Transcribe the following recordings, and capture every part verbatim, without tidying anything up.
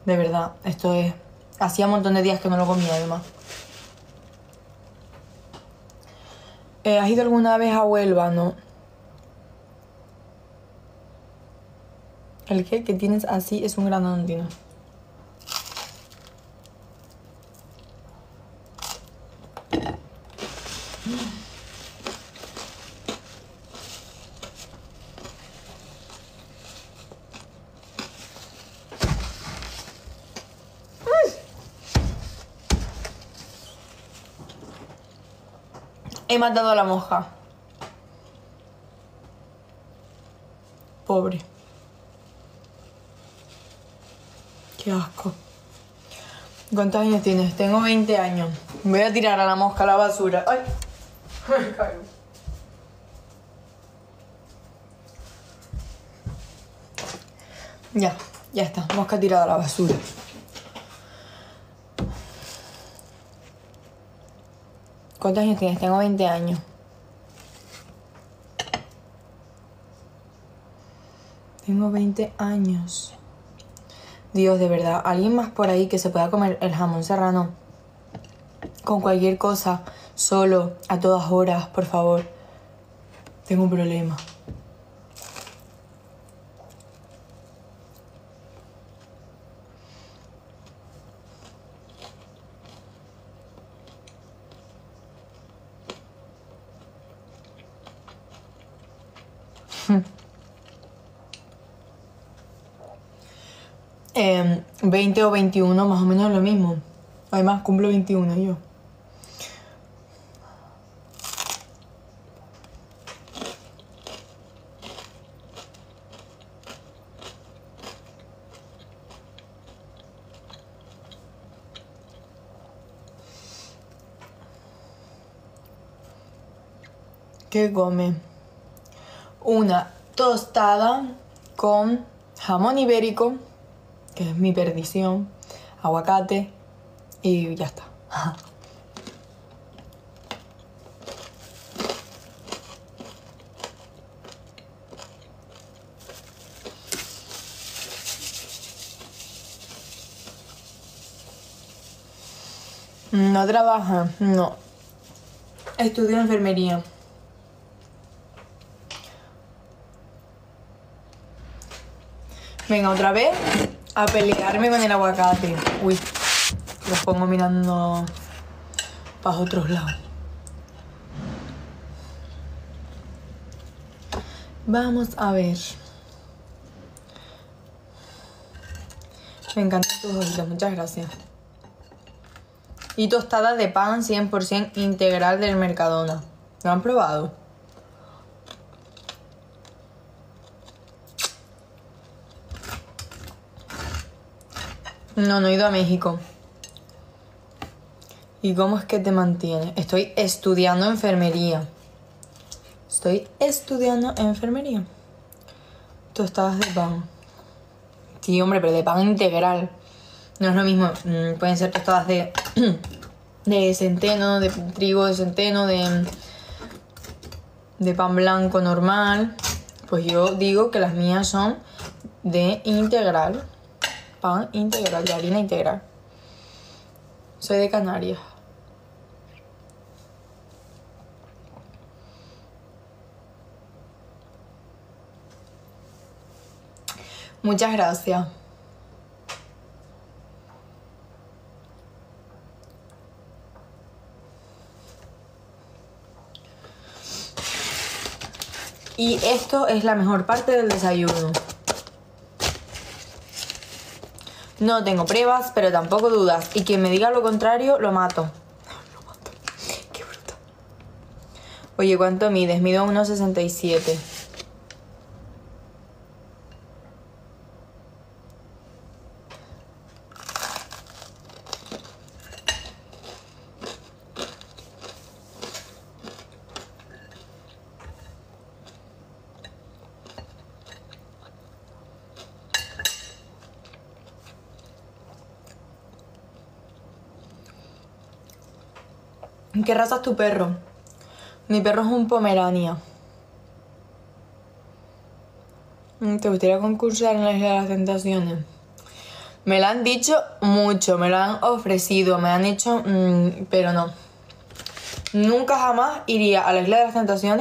De verdad, esto es... Hacía un montón de días que no lo comía, además. Eh, ¿Has ido alguna vez a Huelva? No. El que, que tienes así es un granadino. He matado a la mosca. Pobre. Qué asco. ¿Cuántos años tienes? Tengo veinte años. Voy a tirar a la mosca a la basura. ¡Ay! Me caigo. Ya, ya está. Mosca tirada a la basura. ¿Cuántos años tienes? Tengo veinte años. Tengo veinte años. Dios, de verdad, ¿alguien más por ahí que se pueda comer el jamón serrano con cualquier cosa, solo, a todas horas, por favor? Tengo un problema. Eh, veinte o veintiuno, más o menos lo mismo. Además, cumplo veintiuno yo. ¿Qué come? Una tostada con jamón ibérico, que es mi perdición, aguacate y ya está. ¿No trabaja? No. Estudio enfermería. Venga, otra vez a pelearme con el aguacate. Uy, los pongo mirando para otros lados. Vamos a ver. Me encantan tus ojitos, muchas gracias. Y tostadas de pan cien por ciento integral del Mercadona. ¿Lo han probado? No, no he ido a México. ¿Y cómo es que te mantienes? Estoy estudiando enfermería. Estoy estudiando enfermería. Tostadas de pan. Sí, hombre, pero de pan integral. No es lo mismo. Pueden ser tostadas de, de centeno, de trigo de centeno, de, de pan blanco normal. Pues yo digo que las mías son de integral. Pan integral, de harina integral. Soy de Canarias. Muchas gracias. Y esto es la mejor parte del desayuno. No tengo pruebas, pero tampoco dudas. Y quien me diga lo contrario, lo mato. Lo mato. Qué bruto. Oye, ¿cuánto mides? Mido uno sesenta y siete. ¿Qué raza es tu perro? Mi perro es un Pomerania. ¿Te gustaría concursar en la Isla de las Tentaciones? Me lo han dicho mucho, me lo han ofrecido, me han hecho... Mmm, pero no. Nunca jamás iría a la Isla de las Tentaciones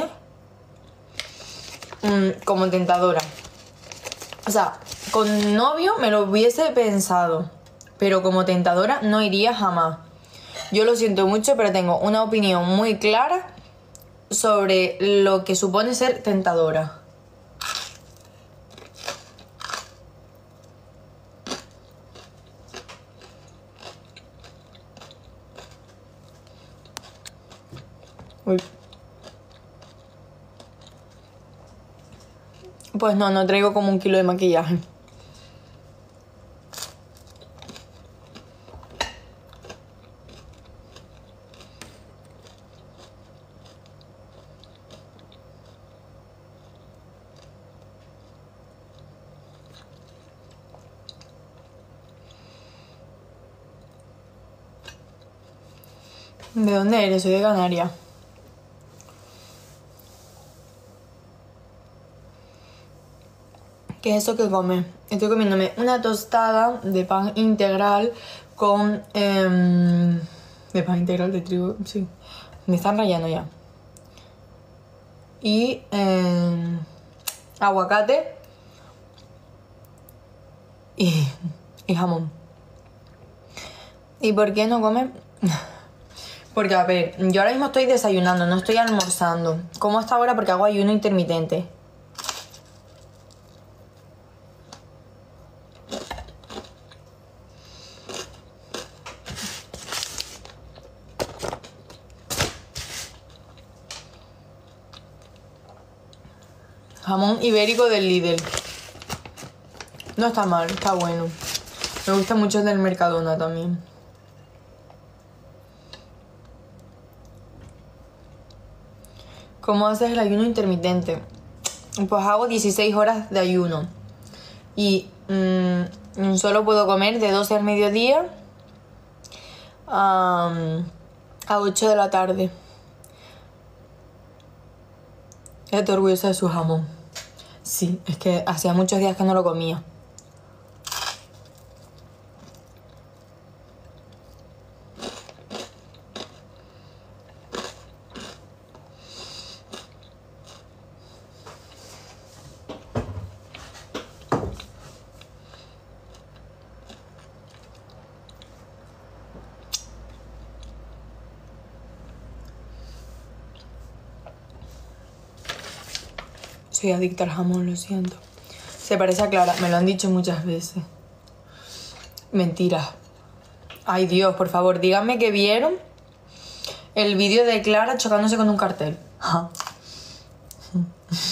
mmm, como tentadora. O sea, con novio me lo hubiese pensado, pero como tentadora no iría jamás. Yo lo siento mucho, pero tengo una opinión muy clara sobre lo que supone ser tentadora. Uy. Pues no, no traigo como un kilo de maquillaje. ¿De dónde eres? Soy de Canarias. ¿Qué es eso que come? Estoy comiéndome una tostada de pan integral con... Eh, de pan integral de trigo, sí. Me están rayando ya. Y eh, aguacate y, y jamón. ¿Y por qué no come? Porque, a ver, yo ahora mismo estoy desayunando, no estoy almorzando. Como hasta ahora porque hago ayuno intermitente. Jamón ibérico del Lidl. No está mal, está bueno. Me gusta mucho el del Mercadona también. ¿Cómo haces el ayuno intermitente? Pues hago dieciséis horas de ayuno. Y mmm, solo puedo comer de doce al mediodía um, a ocho de la tarde. Estoy orgullosa de su jamón. Sí, es que hacía muchos días que no lo comía. Soy adicta al jamón, lo siento. Se parece a Clara, me lo han dicho muchas veces. Mentira. Ay, Dios, por favor, díganme que vieron el vídeo de Clara chocándose con un cartel.